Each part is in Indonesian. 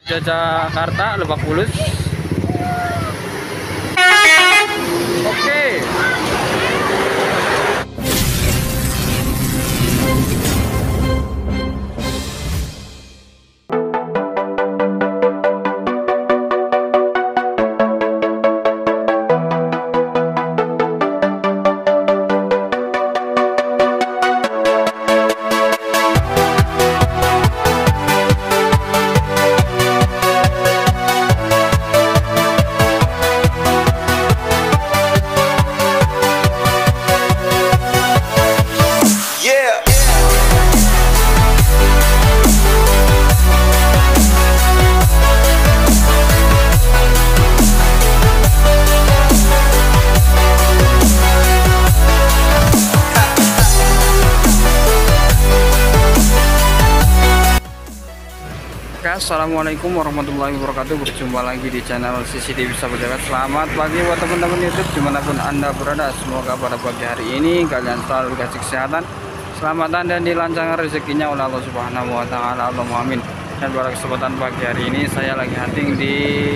Jakarta, Lebak Bulus. Oke. Assalamualaikum warahmatullahi wabarakatuh. Berjumpa lagi di channel CCTV Sahabat Jagat. Selamat pagi buat teman-teman YouTube dimanapun anda berada. Semoga pada pagi hari ini kalian selalu dikasih kesehatan, selamatan dan dilancarkan rezekinya oleh Allah Subhanahu wa Ta'ala. Allahumma amin. Dan pada kesempatan pagi hari ini saya lagi hunting di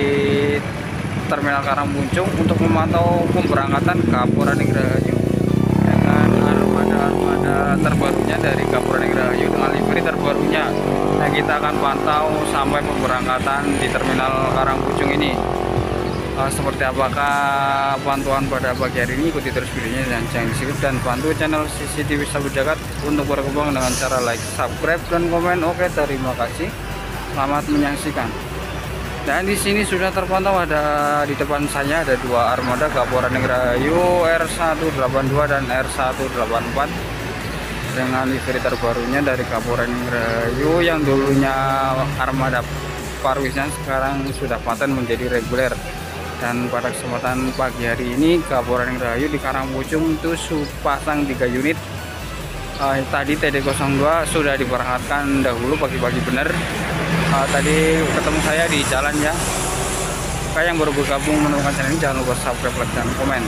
Terminal Karangpuncung untuk memantau pemberangkatan Kapuraning Rahayu dengan armada terbarunya dari Kapuraning Rahayu dengan livery terbarunya. Nah, kita akan pantau sampai pemberangkatan di Terminal Karangpuncung ini. Seperti apakah pantauan pada pagi hari ini? Ikuti terus videonya dan jangan di-skip, dan bantu channel CCTV Sahabat Jagat untuk berkembang dengan cara like, subscribe, dan komen. Oke, terima kasih. Selamat menyaksikan. Dan di sini sudah terpantau, ada di depan saya ada dua armada Kapuraning Rahayu R182 dan R184 dengan livery terbarunya dari Kapuraning Rahayu yang dulunya armada Parwisnya sekarang sudah paten menjadi reguler. Dan pada kesempatan pagi hari ini Kapuraning Rahayu di Karangpuncung itu pasang 3 unit. Tadi TD02 sudah diberangkatkan dahulu pagi-pagi bener. Tadi ketemu saya di jalan ya. Kayak yang baru bergabung menemukan channel ini, jangan lupa subscribe, like, dan komen.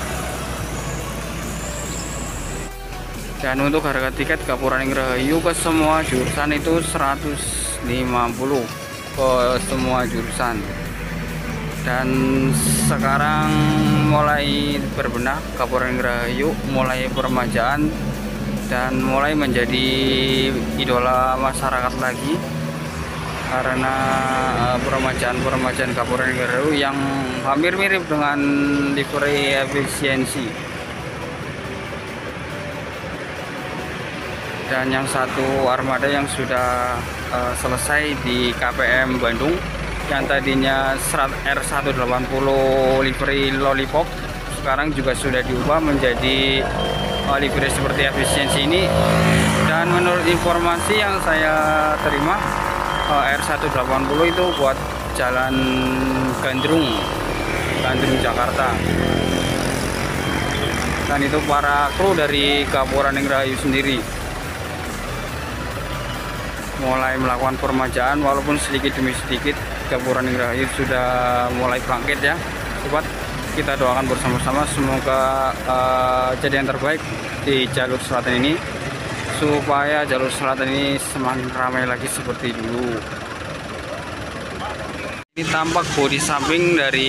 Dan untuk harga tiket Kapuraning Rahayu ke semua jurusan itu 150 ke semua jurusan. Dan sekarang mulai berbenah Kapuraning Rahayu, mulai peremajaan dan mulai menjadi idola masyarakat lagi karena peremajaan Kapuraning Rahayu yang hampir mirip dengan livery efisiensi. Dan yang satu armada yang sudah selesai di KPM Bandung, yang tadinya R180 livery lollipop, sekarang juga sudah diubah menjadi livery seperti efisiensi ini. Dan menurut informasi yang saya terima, R180 itu buat jalan Gandrung Jakarta. Dan itu para kru dari Kapuraning Rahayu sendiri mulai melakukan peremajaan, walaupun sedikit demi sedikit Kapuraning Rahayu sudah mulai bangkit ya. Sobat, kita doakan bersama-sama semoga jadi yang terbaik di jalur selatan ini, supaya jalur selatan ini semakin ramai lagi seperti dulu. Ini tampak bodi samping dari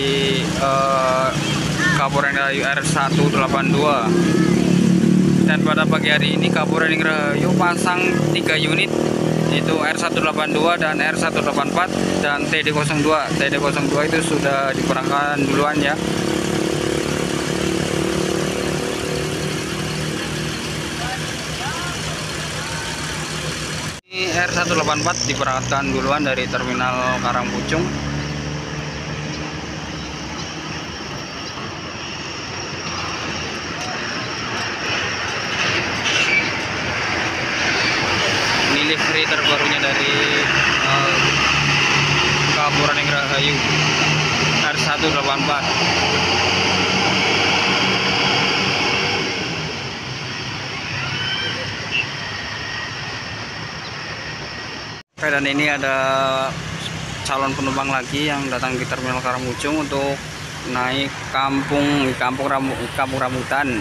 Kapuraning Rahayu R182. Dan pada pagi hari ini Kapuraning Rahayu pasang 3 unit, itu R182 dan R184 dan TD02. TD02 itu sudah diberangkatkan duluan ya. Ini R184 diberangkatkan duluan dari Terminal Karangpuncung. Livery terbarunya dari Kapuraning Rahayu R184. Oke, dan ini ada calon penumpang lagi yang datang di Terminal Karangpuncung untuk naik kampung rambutan.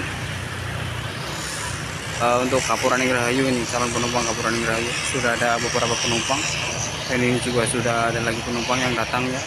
Untuk Kapuraning Rahayu ini calon penumpang Kapuraning Rahayu sudah ada beberapa penumpang. Dan ini juga sudah ada lagi penumpang yang datang ya.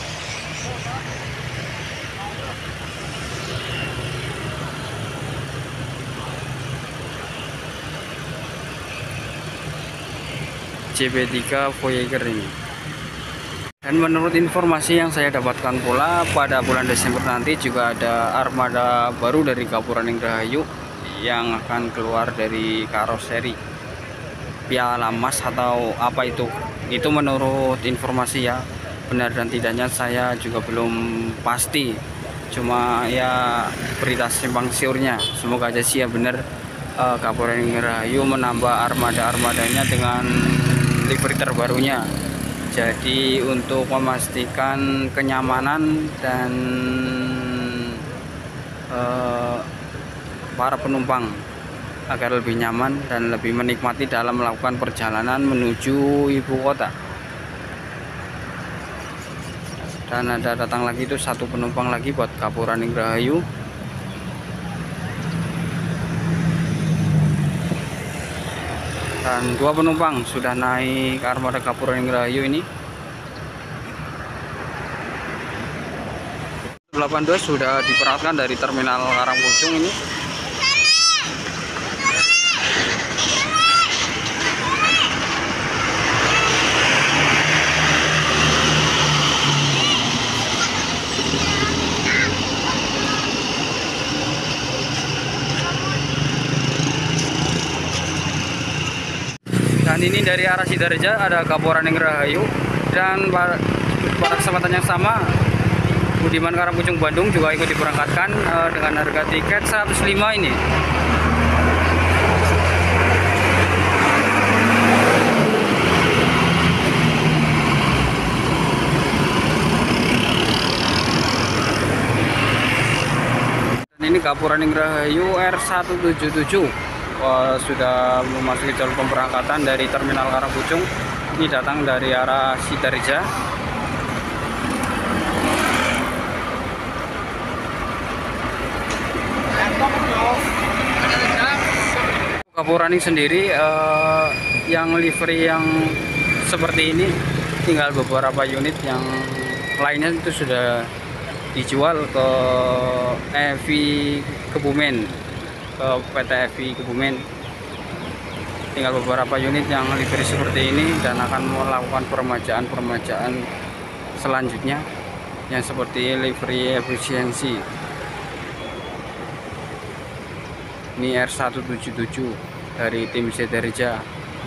CP3 Voyager ini. Dan menurut informasi yang saya dapatkan pula, pada bulan Desember nanti juga ada armada baru dari Gapura-ning Rahayu yang akan keluar dari karoseri Piala Mas atau apa itu. Itu menurut informasi ya. Benar dan tidaknya saya juga belum pasti. Cuma ya berita simpang siurnya. Semoga aja sih ya benar, Gapura-ning Rahayu menambah armada-armadanya dengan livery terbarunya. Jadi untuk memastikan kenyamanan dan para penumpang agar lebih nyaman dan lebih menikmati dalam melakukan perjalanan menuju ibu kota. Dan ada datang lagi itu satu penumpang lagi buat Gapura-ning Rahayu. Dan 2 penumpang sudah naik armada Gapura-ning Rahayu ini. 82 sudah diperangkatkan dari terminal Karangpucung ini. Dan ini dari arah Sidareja ada Gapura-ning Rahayu. Dan pada kesempatan yang sama Budiman Karangpucung Bandung juga ikut diberangkatkan dengan harga tiket 105 ini. Dan ini Gapura-ning Rahayu R177 sudah memasuki jalur pemberangkatan dari terminal Karangpucung. Ini datang dari arah Sidareja. Gapura-ning sendiri yang livery yang seperti ini tinggal beberapa unit, yang lainnya itu sudah dijual ke EVI Kebumen, ke PT EVI Kebumen. Tinggal beberapa unit yang livery seperti ini dan akan melakukan peremajaan selanjutnya yang seperti livery efisiensi. Ini R177 dari tim Sidareja.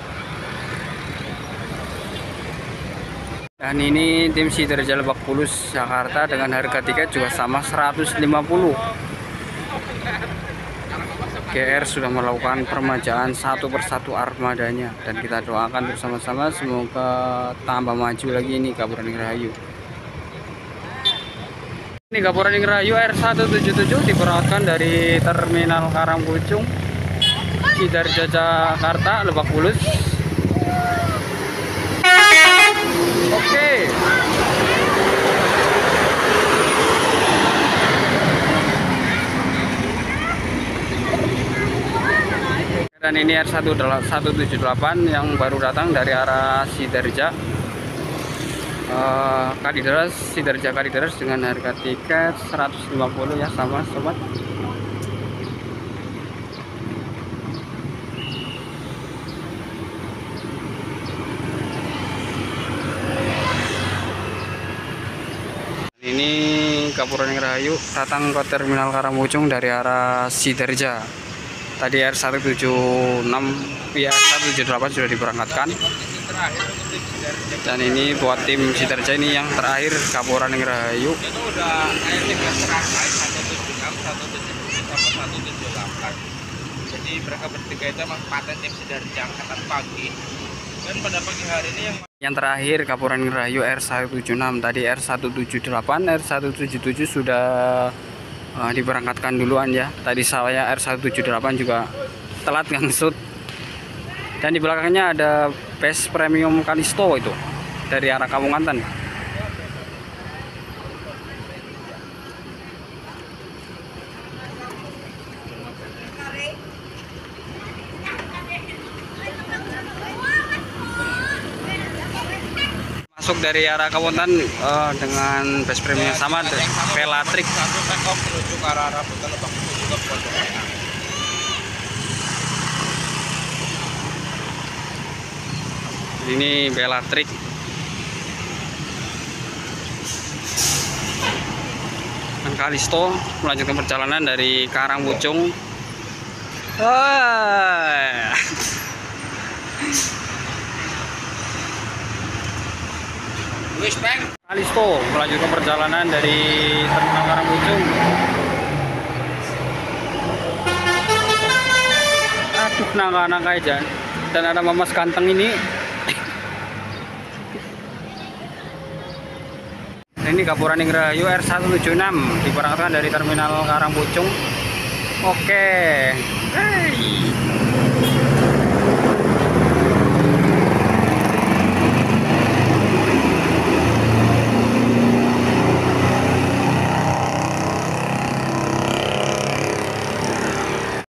Dan ini tim Sidareja Lebak Bulus Jakarta dengan harga tiket juga sama 150. GR sudah melakukan peremajaan satu persatu armadanya dan kita doakan bersama-sama semoga tambah maju lagi ini Gapura-ning Rahayu. Ini Gapura-ning Rahayu R177 diberangkatkan dari terminal Karangpucung, Sidareja Jakarta, Lebak Bulus. Oke. Dan ini R178 yang baru datang dari arah Sidareja. Kalideres, Sidareja Kalideres dengan harga tiket 150 ya, sama sobat. Ini Gapura-ning Rahayu datang ke terminal Karangpucung dari arah Sidareja. Tadi R176 ya, R178 sudah diberangkatkan. Dan ini buat tim Sidareja ini yang terakhir Gapura-ning Rahayu. Itu udah tiket terakhir 176, 178. Jadi mereka bertiga itu emang paten tim Sidareja angkatan pagi. Dan pada pagi hari ini yang terakhir Gapura-ning Rahayu R176, tadi R178, R177 sudah diberangkatkan duluan ya. Tadi saya R178 juga telat ngangsut. Dan di belakangnya ada bus premium Kalisto itu dari arah Kamunganten. masuk dari arah Kawontan dengan base frame yang sama, Velatrik. Satu take off menuju ke arah Rambutan Lebak menuju ke Pondok Pinang. Ini Velatrik. Dan Kalisto melanjutkan perjalanan dari Karangpucung. Wis Peng. Kalisto melanjutkan perjalanan dari Terminal Karangpucung. Aduh, nangka-nangka aja. Dan ada Mamas Ganteng ini. Ini Gapura Ningrahayu R176 diberangkatkan dari Terminal Karangpucung. Oke. Hey.